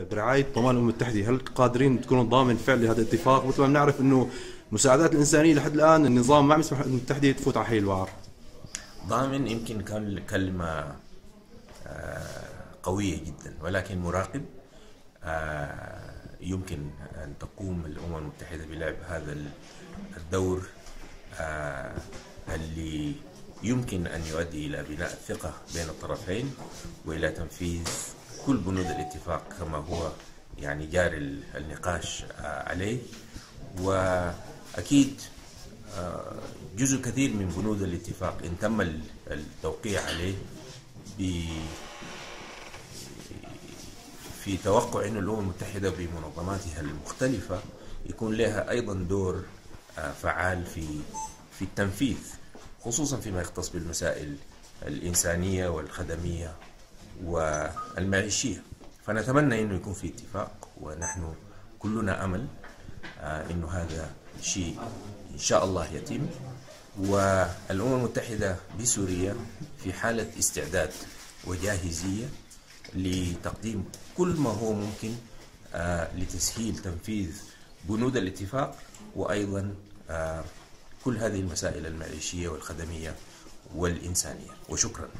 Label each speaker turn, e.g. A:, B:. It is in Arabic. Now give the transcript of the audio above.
A: برعايه ضمان الامم المتحده، هل قادرين تكونوا ضامن فعل هذا الاتفاق؟ مثل ما بنعرف انه المساعدات الانسانيه لحد الان النظام ما عم يسمح للامم المتحده تفوت على حي الوعر.
B: ضامن يمكن كان كلمة قوية جدا، ولكن مراقب يمكن أن تقوم الأمم المتحدة بلعب هذا الدور اللي يمكن أن يؤدي إلى بناء الثقة بين الطرفين وإلى تنفيذ كل بنود الاتفاق كما هو يعني جاري النقاش عليه. وأكيد جزء كثير من بنود الاتفاق إن تم التوقيع عليه في توقع أن الأمم المتحدة بمنظماتها المختلفة يكون لها أيضا دور فعال في التنفيذ، خصوصا فيما يختص بالمسائل الإنسانية والخدمية والمعيشية. فنتمنى أنه يكون في اتفاق، ونحن كلنا أمل أنه هذا الشيء إن شاء الله يتم. والأمم المتحدة بسوريا في حالة استعداد وجاهزية لتقديم كل ما هو ممكن لتسهيل تنفيذ بنود الاتفاق، وأيضا كل هذه المسائل المعيشية والخدمية والإنسانية. وشكرا.